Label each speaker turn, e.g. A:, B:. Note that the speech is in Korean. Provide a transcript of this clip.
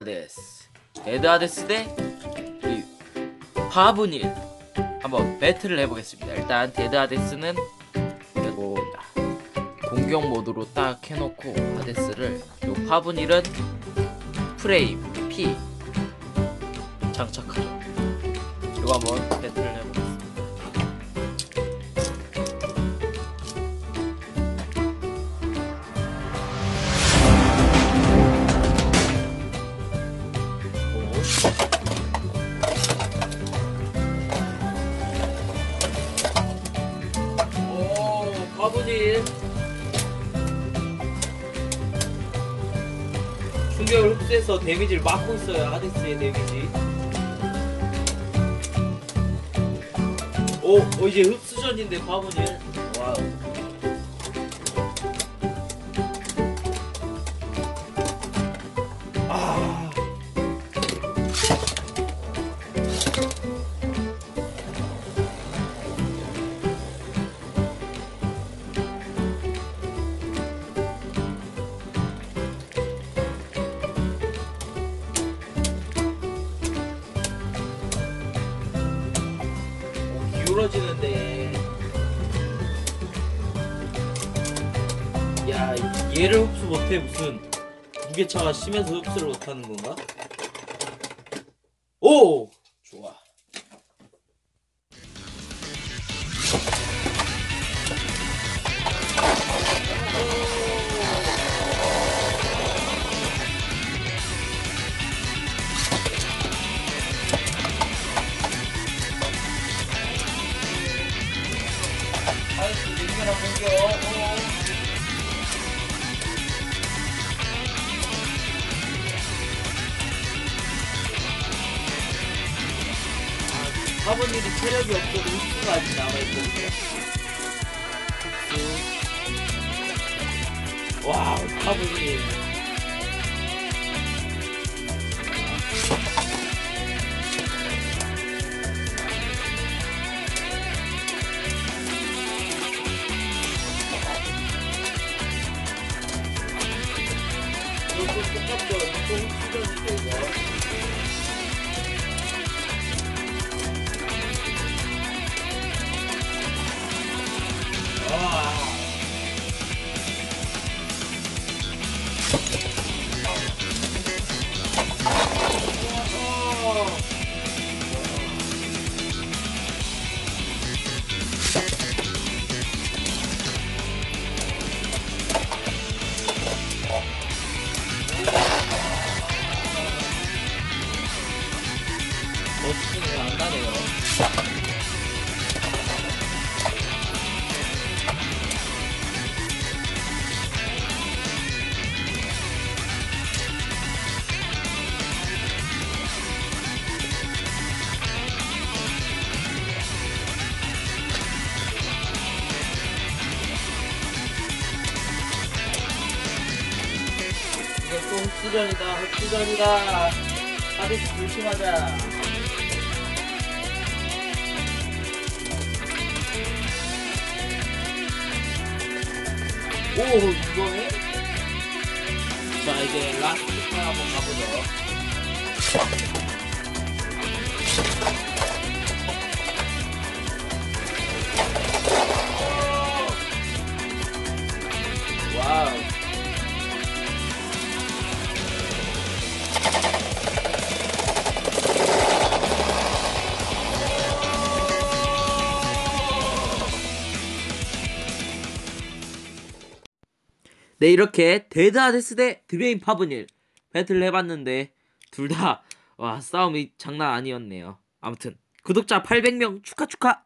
A: 데스 데드 하데스 대 이 파브닐 한번 배틀을 해보겠습니다. 일단 데드 하데스는 그리고 공격 모드로 딱 해놓고 하데스를, 요 파브닐은 프레임 P 장착하죠. 이거 한번 배틀을 해보겠습니다. 파브닐 충격을 흡수해서 데미지를 막고 있어요. 하데스의 데미지. 이제 흡수전인데 파브닐. 와우. 기울어지는데. 야, 얘를 흡수 못해. 무슨 무게차가 심해서 흡수를 못하는 건가? 오! 좋아. 하이스 냉면한 공격. 파브닐이 체력이 없어도 흡수가 아직 남아있거든요. 흡수. 와우, 파브닐. 이것도 똑같죠? 이것도 흡수전이죠, 이거. 멋지게 안 나네요. 이거 또 흡수전이다, 흡수전이다. 하데스 조심하자. 오, 이거네? 자, 이제 라스트 판 한번 가보죠. 와우. 네, 이렇게 데드 하데스 대 드웨인 파브닐 배틀을 해봤는데 둘 다 싸움이 장난 아니었네요. 아무튼 구독자 800명 축하!